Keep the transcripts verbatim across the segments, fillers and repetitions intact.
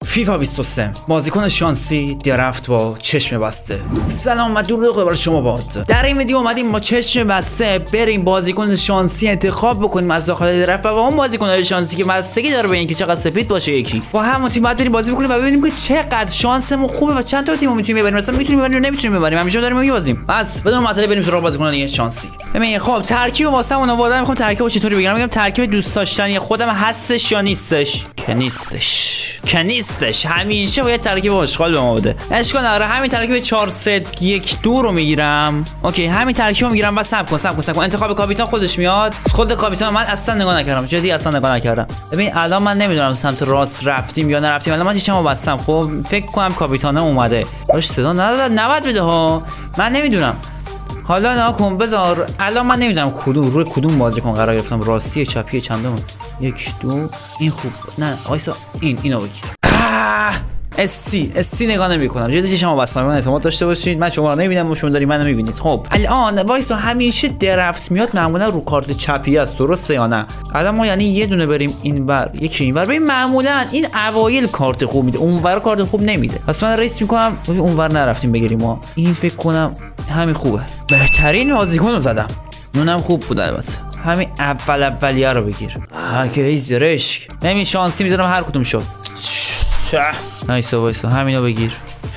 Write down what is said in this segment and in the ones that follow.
فیفا بیست و سه بازیکن شانسی درفت با چشم بسته. سلام و درود برای شما باد. در این ویدیو اومدیم با چشم بسته بریم بازیکن شانسی انتخاب بکنیم از داخل درفت و با اون بازیکن شانسی که بستگی داره به اینکه چقدر سفید باشه یکی با همون تیم بعد بریم بازی بکنیم و ببینیم که چقدر شانسمون خوبه و چند تا تیمو میتونیم ببریم، مثلا میتونیم ببریم یا نمیتونیم ببریم، همیشه داریم میبازیم. پس بدون مطلب بریم سراغ بازیکنان شانسی. ببین خب ترکیب واسمون آوردم، میخوام ترکیبو چطوری بگیرم؟ میگم ترکیب دوست داشتنی خودم هستش یا نیستش؟ که نیستش. که نیستش. همیشه باید ترکیب آشغال به ما بده. اشکال نداره، همین ترکیب چهار سه یک دو رو میگیرم. اوکی، همین ترکیبو میگیرم. بس صبر کن صبر کن صبر کن. انتخاب کاپیتان خودش میاد. خود کاپیتان من اصلا نگاه نکردم. جدی اصلا نگاه نکردم. ببین الان من نمیدونم سمت راست رفتیم یا نرفتیم. الان من چشمو بستم. خب فکر کنم کاپیتانه اومده. باش صدا نداد نود بده ها. من نمیدونم. حالا ناکن بذار الان من نمیدونم کدوم روی کدوم بازیکن قرار گرفتم، راستی چپی چندم؟ یک دو این خوب نه وایسا این اینو بگیر. استی استی نگاه نمی‌کنم. جدی شما بس من اعتماد داشته باشید. من شما رو نمی‌بینم، شما داری منو می‌بینید. خب الان وایسا همیشه درفت میاد معمولا رو کارت چپی است، درسته یا نه؟ الان ما یعنی یه دونه بریم اینور یکی اینور. ببین معمولا این اوایل کارت خوب میده، اونور کارت خوب نمیده. پس من ریسک می‌کنم اونور نرفتیم بگیریم. ما این فکر کنم همین خوبه. بهترین بازیکن رو زدم. اونم خوب بود البته. همین اول اولیه رو بگیر. ها که ایز درشک. نمی شانسی میذارم هر کدوم شد. نایسا وایسا همینو بگیر.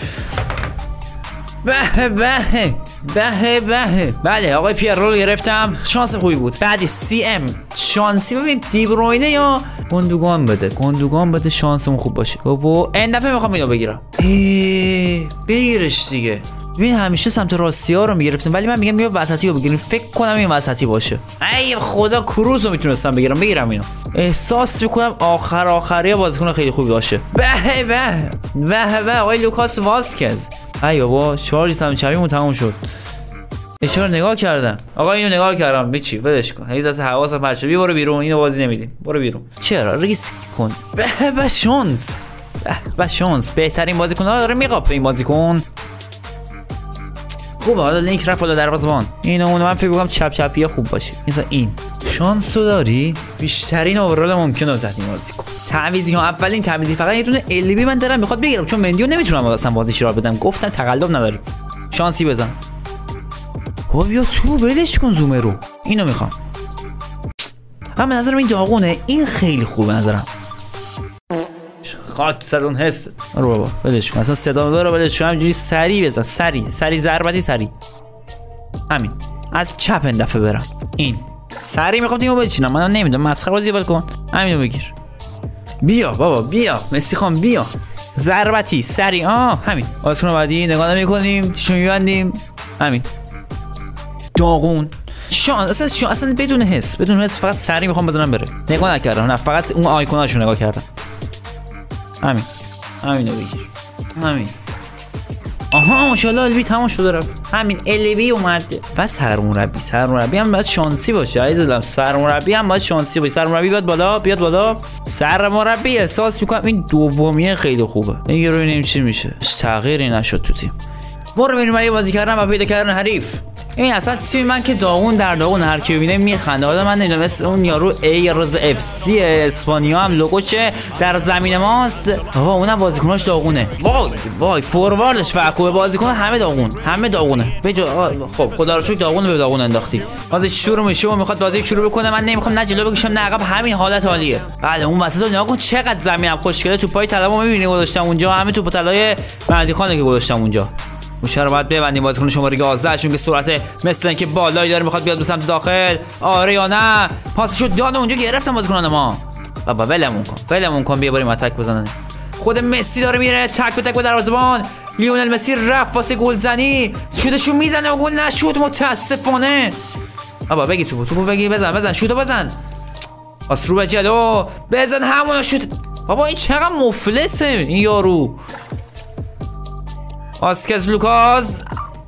به به به به بله آقای پیرو رو گرفتم، شانس خوبی بود. بعدی سی ام شانسی. ببین دی بروینه یا گندوگان بده، گندوگان بده شانسمون خوب باشه. و این دفعه میخوام اینو بگیرم. ای بگیرش دیگه. ببین همیشه سمت راستی ها رو میگرفتیم ولی من میگم بیا وسطی رو بگیریم. فکر کنم این وسطی باشه. ای خدا کروز رو میتونستم بگیرم. بگیرم اینو. احساس میکنم آخر آخری بازیکن خیلی خوبی باشه. به به به به آقای لوکاس واسکز. ای بابا چارج سم چپیمون تموم شد. چرا نگاه کردم؟ آقا اینو نگاه کردم. به چی؟ ولش کن. هیچ از حواسم پرت شد. بیا برو بیرون. اینو بازی نمیدیم. برو بیرون. چرا ریسک کن؟ به به شانس. به به شانس. بهترین بازیکن ها داره میقاپه این بازیکن. خوبه. حالا لینک رفت بالا دروازه‌بان. اینو اون من فکر می‌کنم چپ چپیه خوب باشه. مثلا این شانسو داری بیشترین اورال ممکنه زدیم بازیکن. تعویضی ها اولین تعویضی فقط یه دونه ال بی من دارم میخواد بگیرم چون مندیو نمیتونم اصلا بازیش را بدم. گفتن تقلب نداره. شانسی بزن. ها بیا تو ولش کن زومه رو. اینو میخوام. من به نظرم این داغونه. این خیلی خوبه نظرم. خاک سر اون حس رو بابا ولش کن. اصلا صدا داره ولش کن. همینجوری سری بزن. سری سری ضربتی سری. همین از چپ این دفعه برم. این سری میخوام تیمو بچینم. من نمیدونم مسخره بازی ول کن. همینو بگیر. بیا بابا بیا مسی خان بیا. ضربتی سری. آه همین. آسون بعدی نگاه نمی‌کنیم. شو می‌بندیم. همین داغون شان اصلا شان اصلا بدون حس بدون حس فقط سری میخوام بزنم بره. نگاه نکردم. نه فقط اون آیکوناشو نگاه کردم. همین همینو بگیر. همین. آها ماشاءالله ال بی تمام شده رفت. همین ال بی اومد. و سرمربی سرمربی هم باید شانسی باشه عزیزم. سرمربی هم باید شانسی باشه. سرمربی بیاد بالا بیاد بالا. سرمربی احساس میکنم این دومیه خیلی خوبه. دیگه رو ببینیم چی میشه. تغییری نشد تو تیم. برو بریم برای بازی کردن و پیدا کردن حریف. این اصلا تیم من که داغون در داغون هر کی ببینه میخنده. حالا من نمیدونم اسم اون یارو ای رز اف سی اسپانیا هم لوگوش در زمین ماست. آها اونم بازیکناش داغونه. وای وای فورواردش فقط خوبه. بازیکن همه داغون همه داغونه. بجا خب خدا رو شکر داغون به داغون انداختی. بازی شروع میشه و میخواد بازی شروع بکنه. من نمیخوام نه جلو بکشم نه عقب. همین حالت عالیه. بله اون وسط نگاه کن چقدر زمینم خوشگله. توپای طلبو میبینی گذاشتم اونجا. همه توپ طلای مهدی خانه که گذاشتم اونجا. موشه رو باید ببندیم. بازیکن شماره یازده چون که سرعت مثل اینکه بالایی داره میخواد بیاد به سمت داخل. آره یا نه پاسشو داد اونجا گرفتم بازیکنان ما. بابا ولمون کن ولمون کن. بیا بریم اتک بزنن. خود مسی داره میره تک به تک به دروازه‌بان. لیونل مسی رفت واسه گلزنی. شوتشو میزنه و گل نشد متاسفانه. بابا بگی توپو توپو بگی بزن بزن شوتو بزن. پاس رو به جلو بزن همونو شوت. بابا این چقدر مفلسه این یارو. واسکز لوکاس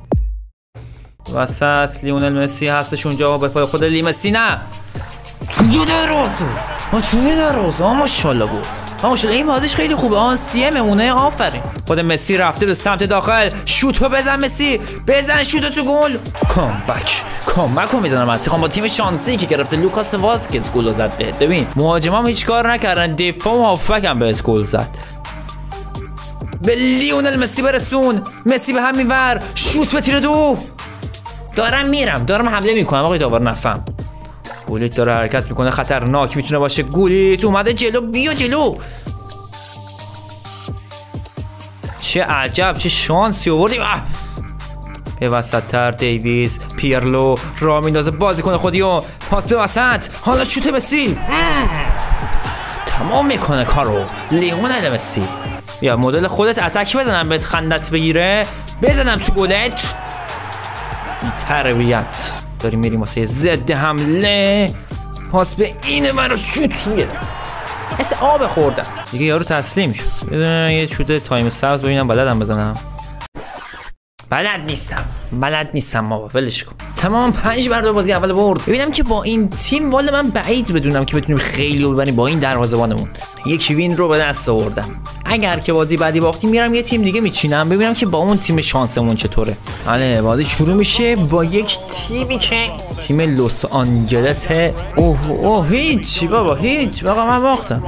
وسط. لیونل مسی هستش اونجا به پای خود لی مسی. نه توی دروازه ما توی دروازه. آه ماشاءالله گو ماشاءالله این بازیش خیلی خوبه. آن سی مونه آفرین. خود مسی رفته به سمت داخل. شوتو بزن مسی بزن شوتو تو گل. کام بک کام بک رو میزنم. من با تیم شانسی که گرفته لوکاس واسکز گل زد. بهت ببین مهاجمام هیچ کار نکردن. دفاع و هافبک هم بهت گل زد. به لیونل مسی برسون. مسی به همین ور شوت به تیر دو. دارم میرم دارم حمله میکنم آقای داور نفهم. گولیت داره حرکت میکنه خطرناک میتونه باشه. گولیت اومده جلو بیا جلو. چه عجب چه شانسی آوردیم. به وسط تر دیویس پیرلو را میندازه بازیکن خودیو پاس به وسط. حالا شوت مسی تمام میکنه کارو. لیونل مسی یا مدل خودت اتک بزنم بهت خندت بگیره بزنم تو گلت. تربیت داریم میریم واسه ضد حمله. پاس به اینه منو شوت میده. مثل آب خوردم دیگه. یارو تسلیم شد. یه شوت تایم استارز ببینم بلدم بزنم. بلد نیستم بلد نیستم بابا ولش کن. تمام پنج بر بازی اول برد. ببینم که با این تیم والا من بعید بدونم که بتونیم خیلی ببریم با این دروازه‌بانمون. یک وین رو به دست آوردم. اگر که بازی بعدی باختیم میرم یه تیم دیگه میچینم ببینم که با اون تیم شانسمون چطوره. بله بازی شروع میشه با یک تیمی که تیم لس آنجلس. اوه اوه هیچ بابا هیچ بابا من باختم.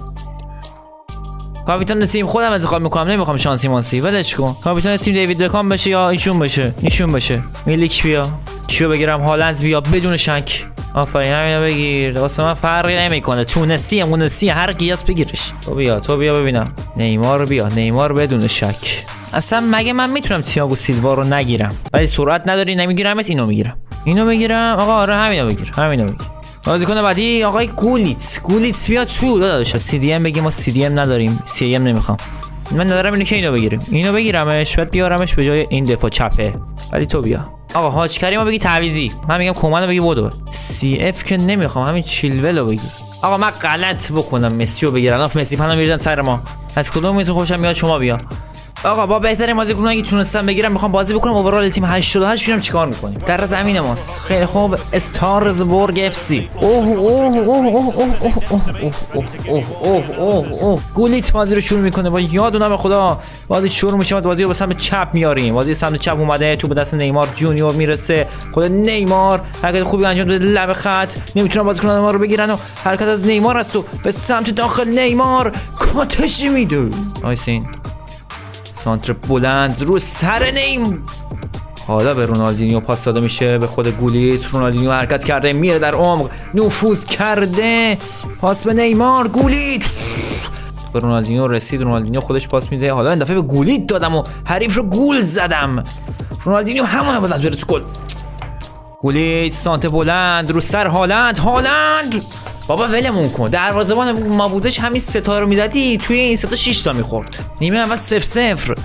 کاپیتان تیم خودم انتخاب میکنم نمیخوام شانسی مانسی ولش کن. کاپیتان تیم دیوید بکام بشه یا ایشون بشه ایشون بشه. میلیک بیا کیو بگیرم هالند بیا بدون شک. آفرین همینو بگیر واسه من فرقی نمیکنه. تونسی مونسی هر قیاس بگیرش. تو بیا تو بیا ببینم. نیمار بیا نیمار بدون شک. اصلا مگه من میتونم تییاگو سیلوا رو نگیرم ولی سرعت نداری نمیگیرمت. اینو میگیرم اینو بگیرم آقا. آره همینو بگیر همینو بگیر. بازیکن بعدی آقای گولیت. گولیت بیا تو داداش. سی دی ام بگیم ما سی دی ام نداریم. سی ام نمیخوام من ندارم. اینو که اینو بگیریم اینو بگیرمش بعد بیارمش به جای این دفاع چپه. ولی تو بیا آقا هاج کریمو بگی تعویضی. من میگم کومانو بگی بدو. سی اف که نمیخوام همین چیلولو بگی. آقا من غلط بکنم مسی رو بگیرم. اف مسی فنا میریزن سر ما. از کدوم میتون خوشم میاد شما بیا. آقا با بهترین بازیکن اگه تونستم بگیرم میخوام بازی بکنم اوورال تیم هشتاد و هشت. ببینم چیکار میکنیم. در زمین ماست. خیلی خوب استارزبورگ اف سی. اوه اوه اوه اوه اوه اوه اوه اوه اوه اوه. گولیت بازی رو شروع میکنه با یاد و نام خدا. بازی شروع میشه بازی رو به سمت چپ میاریم. بازی سمت چپ اومده تو به دست نیمار جونیور میرسه. خود نیمار حرکت خوبی انجام داده لب خط. نمیتونن بازیکنان ما رو بگیرن و حرکت از نیمار است و به سمت داخل نیمار کاتش میده. نایسین سانتر بلند رو سر نیم. حالا به رونالدینیو پاس داده میشه به خود گولیت. رونالدینیو حرکت کرده میره در عمق نفوذ کرده. پاس به نیمار. گولیت به رونالدینیو رسید. رونالدینیو خودش پاس میده. حالا این دفعه به گولیت دادم و حریف رو گول زدم. رونالدینیو همون بزنه بره تو گل. گولیت سانتر بلند رو سر هالند. هالند بابا ولمون کن. دروازه‌بان ما بودش همین سه تا رو میزدی توی این سه تا شش تا میخورد. نیمه اول صفر صفر.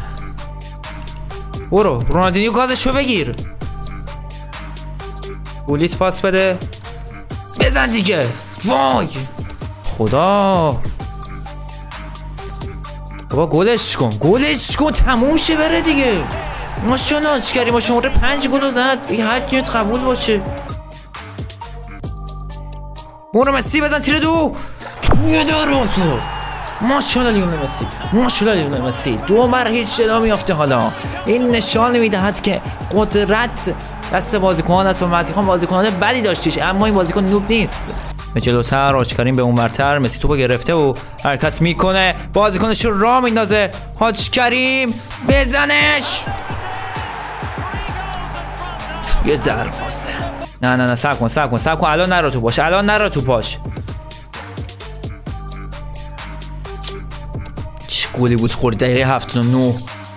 برو رونالدینیو گازشو بگیر. گولیت پاس بده بزن دیگه. وای خدا بابا گلش کن گلش کن تموم شه بره دیگه. ماشاءالله چیکاری ما شماره پنج گل زد. یه حد قبول باشه. برو مسی بزن تیر دو. توی دروازه. ماشاءالله لیونل مسی ماشاءالله لیونل مسی دو بر هیچ جدا میافته. حالا این نشان میدهد که قدرت دست بازیکنان است و مهدی خان بازیکنان بدی داشتیش اما این بازیکن نوب نیست. به جلوتر حاج کریم به اونورتر. مسی توپو گرفته و حرکت میکنه. بازیکنش رو راه میندازه. حاج کریم بزنش. یه دروازه. نه نه نه صبر کن صبر کن صبر کن الان نرو تو باش الان نرو تو باش. چه گلی بود خوردی دقیقه هفتاد و نه.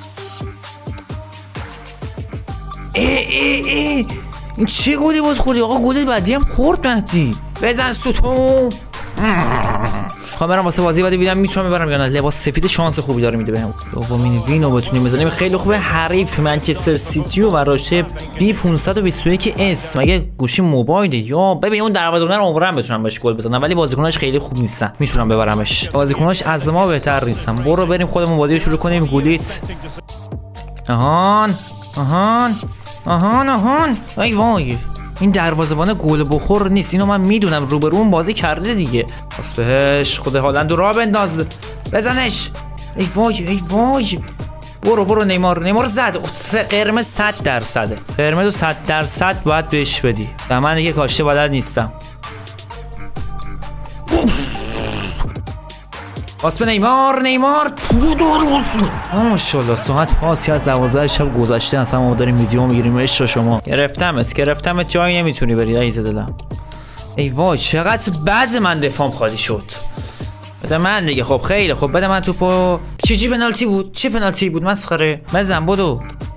ای ای ای این چه گلی بود خوردی آقا. گل بعدی هم خورد مهدی. بزن ستون. خواهم برم واسه بازی بعد ببینم میتونم ببرم یا نه. لباس سفید شانس خوبی داره میده بهم. دومین وینو بتونیم بزنیم خیلی خوبه. حریف منچستر سیتی و براشه بی پانصد و بیست و یک اس. مگه گوشی موبایله یا ببین اون دروازه‌بان رو عمرن بتونم بهش گل بزنم ولی بازیکناش خیلی خوب نیستن. میتونم ببرمش. بازیکناش از ما بهتر نیستن. برو بریم خودمون بازی رو شروع کنیم. گولیت آهان آهان آهان آهان. ای وای این دروازه‌بان گل بخور نیست. اینو من میدونم روبرون بازی کرده دیگه. پاس بهش خود هالند رو راه بنداز بزنش. ای وای ای وای. برو برو نیمار نیمار زد. قرمز صد درصده. قرمز صد درصد باید بهش بدی. من دیگه کاشته بلد نیستم. پاس به نیمار. نیمار ماشاءالله ساعت پاس از دوازده شب گذشته اصلا ما داریم ویدیو میگیریم. عشق شما گرفتمت گرفتمت جایی نمیتونی بری عزیز دلم. ای وای چقدر بد من دفاعم خالی شد. بده من دیگه. خب خیلی خب بده من توپو. چه چی پنالتی بود؟ چه پنالتی بود مسخره؟ بزن بدو.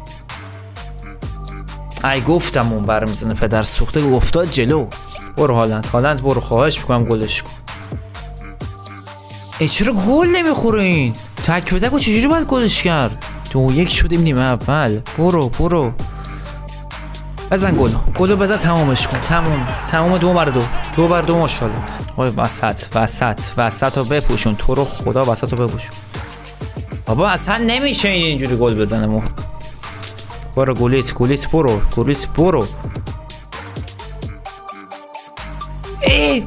ای گفتم اون بر میزنه پدر سوخته افتاد جلو. برو هالند هالند برو خواهش میکنم گلش کن. ای چرا گل نمیخوره این؟ تک به تک و چجوری باید گلش کرد؟ دو یک شدیم نیمه اول. برو برو بزن گلو گلو بزن تمامش کن. تمام تمام. دو بر دو دو بر دو ماشاءالله. وای وسط وسط وسط رو بپوشون تو رو خدا. وسط رو بپوشون بابا. اصلا نمیشه این اینجوری گل بزنه. مو برو گلیت گلیت برو گلیت برو. ای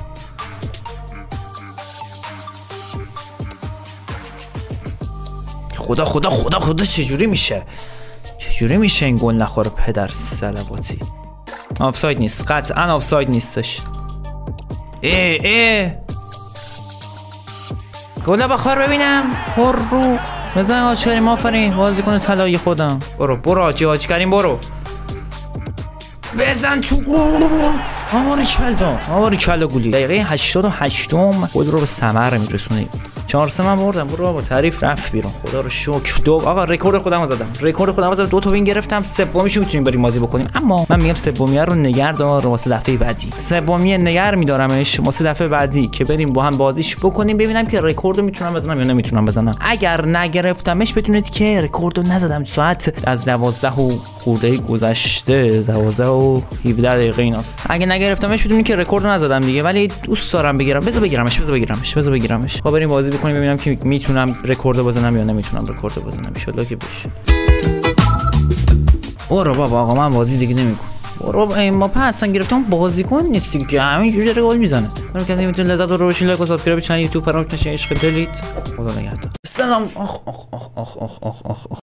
خدا خدا خدا خدا چجوری میشه؟ چجوری میشه این گل نخوره پدر صلواتی؟ آفساید نیست قطعا آفساید نیستش. ای ای گل بخور ببینم. پر رو بزن آج کریم. آفرین بازیکن طلایی خودم. برو برو آجی آج کریم برو بزن تو. آواری کلا آواری کلا گلی. دقیقه هشتاد و هشت گل رو به ثمر میرسونیم. چهار سه من بردم. برو بابا تعریف رفت بیرون. خدا رو شکر. دو آقا رکورد خودمو زدم. رکورد خودمو زدم. دو تا وین گرفتم. سومیشو میتونیم بریم بازی بکنیم. اما من میگم سومیه رو نگار دار واسه دفعه بعدی. سومیه نگار میدارمش واسه دفعه بعدی که بریم با هم بازیش بکنیم ببینم که رکوردو میتونم بزنم یا نمیتونم بزنم. اگر نگرفتمش بدونید که رکوردو نزدم. ساعت از دوازده و خورده گذشته. دوازده و هفده دقیقه ایناست. اگه نگرفتمش بدونید که رکوردو نزدم دیگه. ولی دوست دارم بگیرم. بذار بگیرمش بذار بگیرمش بذار بگیرمش. خب بریم بازی بکنیم ببینم که میتونم رکوردو بزنم یا نمیتونم رکوردو بزنم. ان شاء الله که بشه. برو بابا آقا من بازی دیگه نمیکنم. برو بابا ما پسن گرفتم بازیکن نیستی که همینجوری داره گل میزنه. من کسی میتونه لذت رو ببینید. لایک و سابسکرایب چنل یوتیوب فراموش نشه. عشق دلید. خدا نگهدار. سلام. آخ آخ آخ آخ آخ آخ آخ